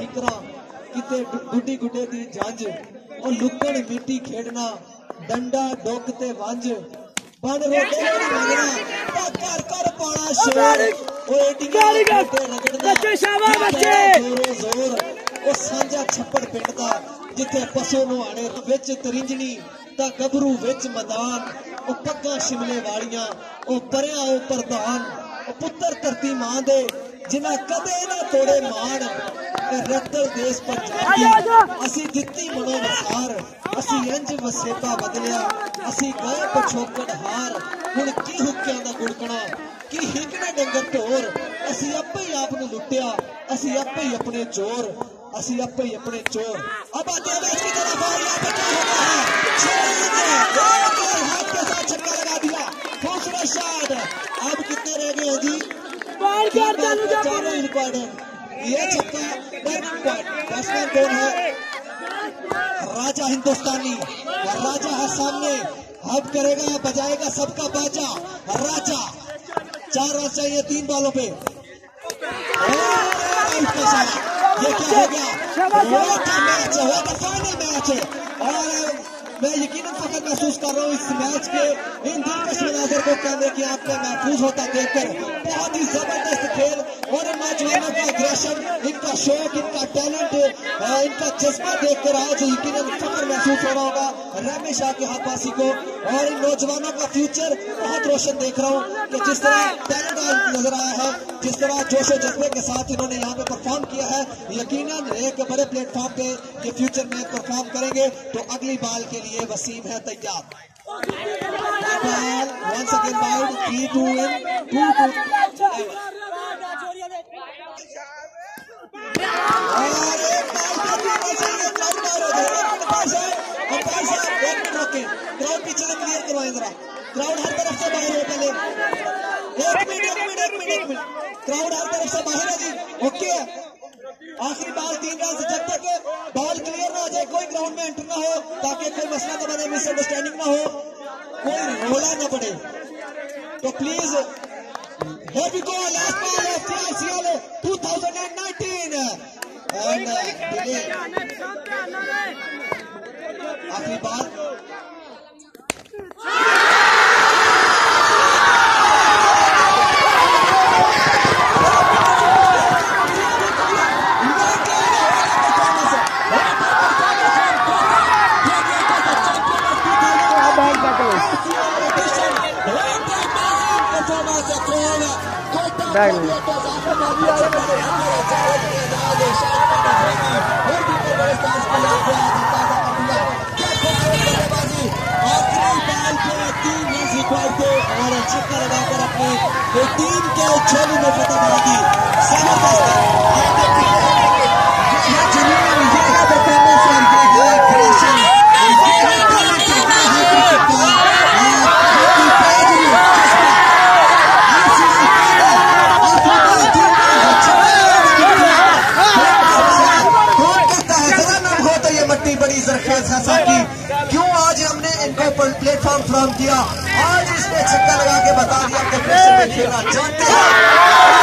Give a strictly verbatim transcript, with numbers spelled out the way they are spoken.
फिकरा किते गुड्डी गुड्डे दी जंज और लुकण मिट्टी खेड़ना डंडा डोक ते वंज बन रोटे मंगना कर कर पाना शोर ओ एडियां गोटे रगड़ना जोरो जोर ओ सांझा छप्पड़ पिंड दा जिथे पसो नुहाने विच तरिंजनी ता गभरू विच मैदान ओ पग्गां शिमले वालियां ओ परियां ओ प्रधान ओ पुत्तर धरती मां दे जिन्हां कदे ना तोड़े मान रत्तल देश पंजाब असी दित्ती मनो वसार असी इंज वसेबा बदलिया असी गए पछोकड़ हार हुण की हुक्कियां दा गुड़कना की हिकने डंगर ढोर असी आपे ही आप नूं लुट्टिया असी आपे ही अपने चोर असी आपे ही अपने चोर। अब आते हैं मैच की तरफ और यहाँ पे क्या होता है हाथ के साथ छक्का लगा दिया दूसरा शॉट। अब कितने रह गए हैं जी चारों इंपॉर्टेंट ये छक्का बैट्समैन कौन है राजा हिंदुस्तानी राजा है सामने अब करेगा बजाएगा सबका बाजा राजा चार रन चाहिए तीन बॉलों पे ये क्या हो गया मैच है फाइनल मैच है और मैं यकीनन फखर महसूस कर रहा हूँ इस मैच के इन दिलकश मनाजर को कैमरे की आंख पे महफूज होता देखकर बहुत ही जबरदस्त खेल और इन नौजवानों का अग्रेशन इनका शौक इनका टैलेंट इनका जज्बा देखकर आज यकीनन फखर महसूस हो रहा होगा रहमी शाह के हाथपासी को और इन नौजवानों का फ्यूचर बहुत रोशन देख रहा हूँ कि जिस तरह टैलेंट नजर आया है जिस तरह जोशो जज्बे के साथ इन्होंने यहाँ पे परफॉर्म किया है यकीनन एक बड़े प्लेटफॉर्म पे ये फ्यूचर में परफॉर्म करेंगे तो अगली बाल के लिए वसीम है तैयार। once again wide three two in two two और एक बाल के ऊपर से ये क्राउड मारो दे एक पास है और पास है एक मिनट रोके क्राउड पीछे से क्लियर करवाएं जरा क्राउड हर तरफ से बाहर हो पहले एक मिनट एक मिनट एक मिनट एक मिनट क्राउड हर तरफ से बाहर है जी ओके आखिरी बाल तीन रन से जब तक बॉल क्लियर ना हो जाए कोई ग्राउंड में एंटर ना हो ताकि कोई मसला ना बने मिसअंडरस्टैंडिंग ना हो कोई रोला ना पड़े तो please here we go last ball of the R C L twenty nineteen and delay आखिरी बाल बैग आखिरी बाल पे तीन रन रिकॉर्ड थे और छक्का लगाकर अपनी टीम के झोली में फतह बना दी जबरदस्त क्यों आज हमने इनको प्लेटफॉर्म फ्राहम किया आज इसने छक्का लगा के बता दिया कि प्रेशर में खेलना चाहते हैं।